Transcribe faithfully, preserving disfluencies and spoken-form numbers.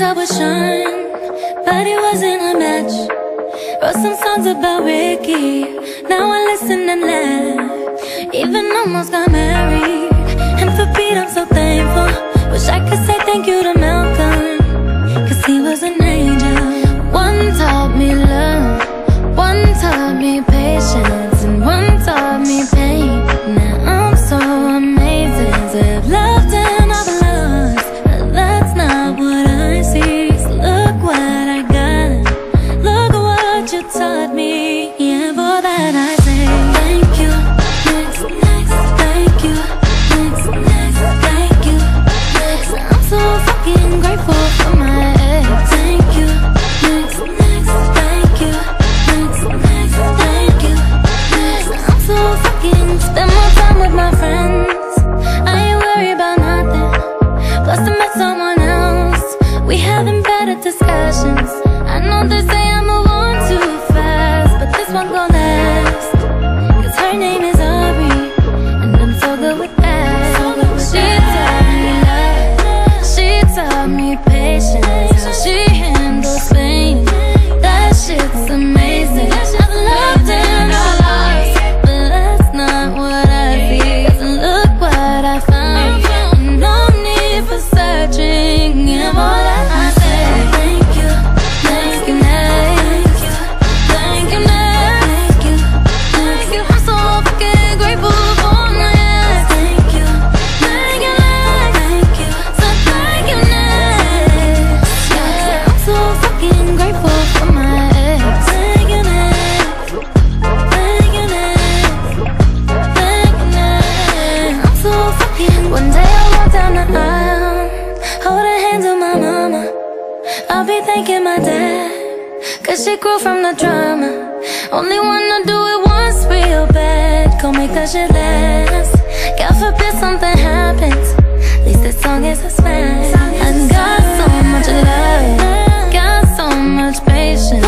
I would shine, but it wasn't a match. Wrote some songs about Ricky, now I listen and laugh. Even almost got married, and for Pete I'm so thankful. Wish I could say thank you to Malcolm, cause he was an angel. One taught me love, one taught me patience, and one taught me pain. Now I'm so amazing to have loved and I've lost, but that's not what I see. So look what I got, look what you taught me. Yeah, for that I say thank you, next, next, thank you, next, next, thank you, next. I'm so fucking grateful for my ex. Thank you, next, next, thank you, next, next, thank you, next. I'm so fucking spend more time with my friends. I ain't worried about nothing. Plus I met someone else. We having better discussions. I know they say I move on too fast, but this one gon' last, cause her name is Ari, and I'm so good with that. She taught me love, she taught me patience, how she handles pain. That shit's amazing. I've loved and I lost, but that's not what I see. Cause look what I found, no need for searching. Yeah, more than I say thank you, thank you, thank you, thank you, thank you, thank you. I'm so fucking grateful for my ex. Thank you, thank you, thank you, so thank you next. Yeah, I'm so fucking grateful for my ex. Thank you next, thank you next, thank you next. I'm so fucking. One day I walk down the aisle, holding hands with my mama. I'll be thanking my dad, cause she grew from the drama. Only wanna do it once real bad, gon' make that shit last. God forbid something happens, at least this song is a smash. I got so much love, got so much patience,